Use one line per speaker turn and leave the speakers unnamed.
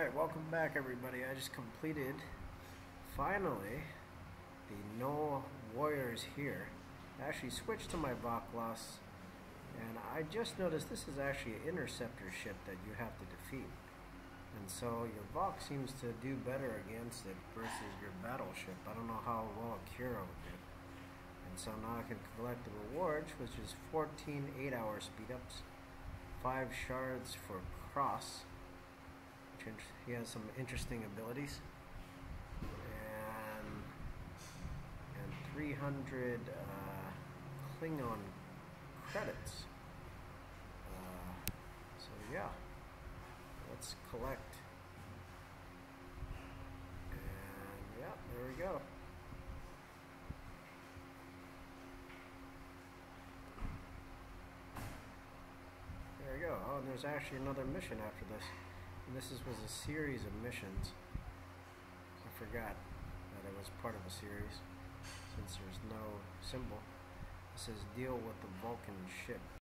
Alright, welcome back everybody. I just completed, finally, the No Warriors here. I actually switched to my Vaklas, and I just noticed this is actually an interceptor ship that you have to defeat. And so your Vok seems to do better against it versus your battleship. I don't know how well Akira would do. And so now I can collect the rewards, which is 14 8-hour speed ups, 5 shards for Cross. He has some interesting abilities, and 300 Klingon credits. So yeah, let's collect. And yeah, there we go. There we go. Oh, and there's actually another mission after this. And this was a series of missions. I forgot that it was part of a series since there's no symbol. It says deal with the Vulcan ship.